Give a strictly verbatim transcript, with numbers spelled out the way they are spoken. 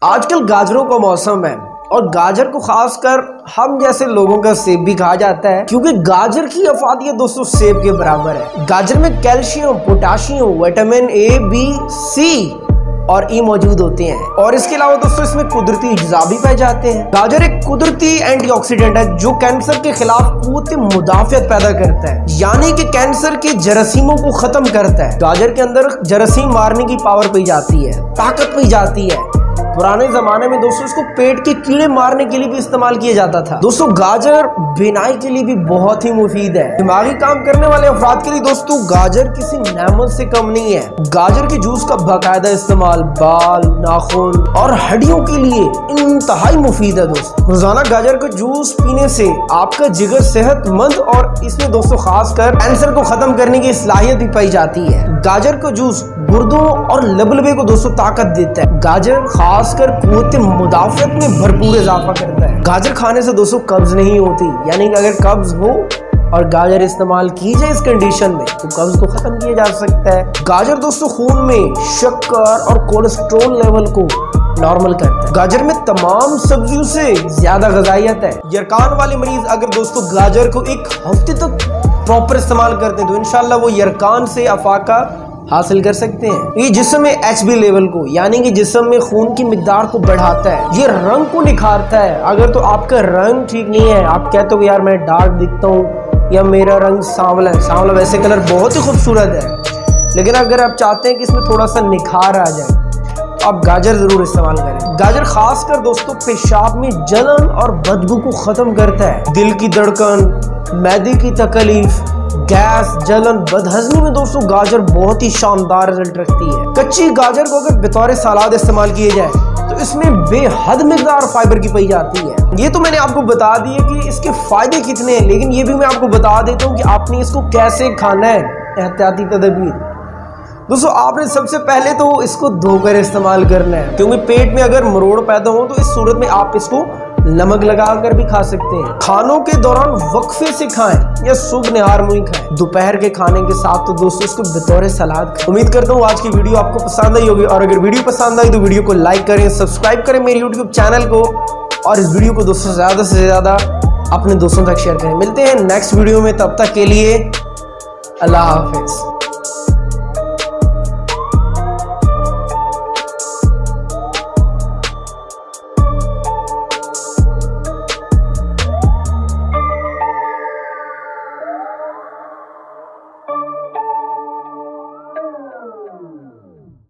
आजकल गाजरों का मौसम है और गाजर को खासकर हम जैसे लोगों का सेब भी कहा जाता है, क्योंकि गाजर की अफादियत दोस्तों सेब के बराबर है। गाजर में calcium, potassium, vitamin A, B, सी और ई मौजूद होते हैं और इसके अलावा दोस्तों इसमें कुदरती अज्जा भी पाए जाते हैं। गाजर एक कुदरती एंटीऑक्सीडेंट है जो कैंसर के खिलाफ कुव्वत मुदाफियत पैदा करता है, यानी कि कैंसर के जरासीमों को खत्म करता है। गाजर के अंदर जरासीम मारने की पावर पाई जाती है, ताकत पाई जाती है। पुराने जमाने में दोस्तों इसको पेट के कीड़े मारने के लिए भी इस्तेमाल किया जाता था। दोस्तों गाजर बिनाई के लिए भी बहुत ही मुफीद है। दिमागी काम करने वाले अफराद के लिए दोस्तों गाजर किसी नेमत से कम नहीं है। गाजर के जूस का बाकायदा इस्तेमाल बाल, नाखून और हड्डियों के लिए इंतहाई मुफीद है। दोस्तों रोजाना गाजर का जूस पीने से आपका जिगर सेहतमंद और इसमें दोस्तों खासकर कैंसर को खत्म करने की सलाहियत भी पाई जाती है। गाजर का जूस गुर्दों और लबलबे को दोस्तों ताकत देता है। गाजर खासकर कुव्वत मुदाफियत में भरपूर इजाफा करता है। गाजर खाने से दोस्तों कब्ज नहीं होती, यानी कि अगर कब्ज हो और गाजर इस्तेमाल की जाए इस कंडीशन में तो कब्ज को खत्म किया जा सकता है। गाजर दोस्तों खून में शक्कर और कोलेस्ट्रॉल लेवल को नॉर्मल करता है। गाजर में तमाम सब्जियों से ज्यादा गजाइयत है। यरकान वाले मरीज अगर दोस्तों गाजर को एक हफ्ते तक प्रॉपर इस्तेमाल करते हैं तो इंशाल्लाह वो यरकान से अफाका हासिल कर सकते हैं। ये जिस्म में एच बी लेवल को, यानी कि जिस्म में खून की मिकदार को बढ़ाता है। ये रंग को निखारता है। अगर तो आपका रंग ठीक नहीं है, आप कहते हो यार मैं डार्क दिखता हूँ या मेरा रंग सांवला है, सांवला वैसे कलर बहुत ही खूबसूरत है, लेकिन अगर आप चाहते हैं कि इसमें थोड़ा सा निखार आ जाए आप गाजर जरूर इस्तेमाल करें। गाजर खासकर दोस्तों पेशाब में जलन और बदबू को खत्म करता है। दिल की धड़कन, मैदे की तकलीफ, गैस, जलन, बदहजमी में दोस्तों गाजर बहुत ही शानदार रिजल्ट रखती है। कच्ची गाजर को अगर बतौर सलाद इस्तेमाल किए जाए तो इसमें बेहद मिकदार फाइबर की पाई जाती है। ये तो मैंने आपको बता दिया कि इसके फायदे कितने हैं, लेकिन ये भी मैं आपको बता देता हूँ कि आपने इसको कैसे खाना है। एहतियाती तदबीर दोस्तों, आपने सबसे पहले तो इसको धोकर इस्तेमाल करना है, क्योंकि पेट में अगर मरोड़ पैदा हो तो इस सूरत में आप इसको नमक लगाकर भी खा सकते हैं। खानों के दौरान वक्फे से खाएं या सुबह निहार मुई खाएं। दोपहर के खाने के साथ तो दोस्तों इसको बतौर सलाद खाएं। उम्मीद करता हूँ आज की वीडियो आपको पसंद आई होगी और अगर वीडियो पसंद आई तो वीडियो को लाइक करें, सब्सक्राइब करें मेरे यूट्यूब चैनल को और इस वीडियो को दोस्तों ज्यादा से ज्यादा अपने दोस्तों तक शेयर करें। मिलते हैं नेक्स्ट वीडियो में, तब तक के लिए अल्लाह हाफिज।